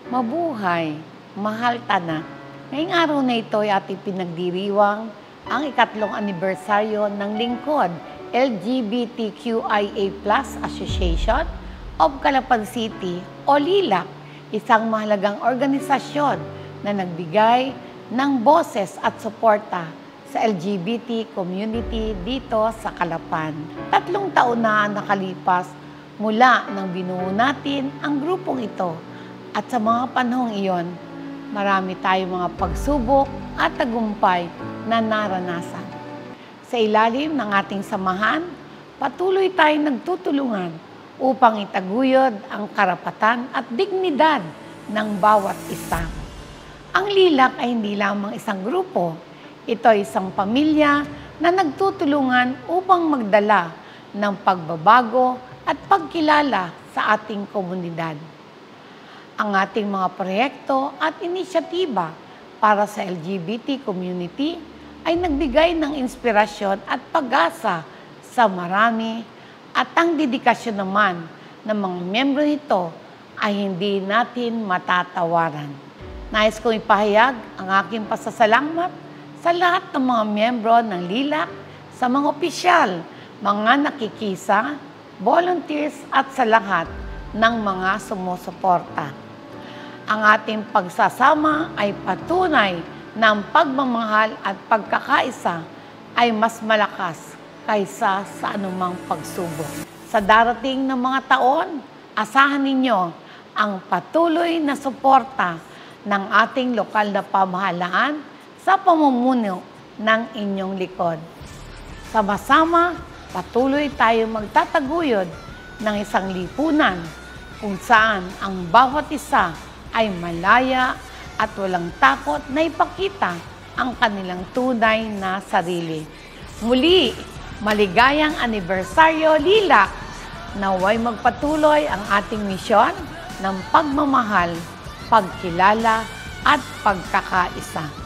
Mabuhay, mahal tanak. Ngayong araw na ito ay ating pinagdiriwang ang ikatlong anibersaryo ng lingkod LGBTQIA+ Association of Calapan City o LILAC, isang mahalagang organisasyon na nagbigay ng boses at suporta sa LGBT community dito sa Calapan. 3 taon na nakalipas mula nang binuo natin ang grupong ito. At sa mga panahong iyon, marami tayong mga pagsubok at tagumpay na naranasan. Sa ilalim ng ating samahan, patuloy tayong nagtutulungan upang itaguyod ang karapatan at dignidad ng bawat isa. Ang LILAC ay hindi lamang isang grupo. Ito ay isang pamilya na nagtutulungan upang magdala ng pagbabago at pagkilala sa ating komunidad. Ang ating mga proyekto at inisyatiba para sa LGBT community ay nagbigay ng inspirasyon at pag-asa sa marami at ang dedikasyon naman ng mga miyembro nito ay hindi natin matatawaran. Nais kong ipahayag ang aking pasasalamat sa lahat ng mga miyembro ng LILAC, sa mga opisyal, mga nakikisa, volunteers at sa lahat ng mga sumusuporta. Ang ating pagsasama ay patunay na ang pagmamahal at pagkakaisa ay mas malakas kaysa sa anumang pagsubok. Sa darating na mga taon, asahan ninyo ang patuloy na suporta ng ating lokal na pamahalaan sa pamumuno ng inyong likod. Sama-sama, patuloy tayong magtataguyod ng isang lipunan kung saan ang bawat isa ay malaya at walang takot na ipakita ang kanilang tunay na sarili. Muli, maligayang anibersaryo LILAC, naway magpatuloy ang ating misyon ng pagmamahal, pagkilala at pagkakaisa.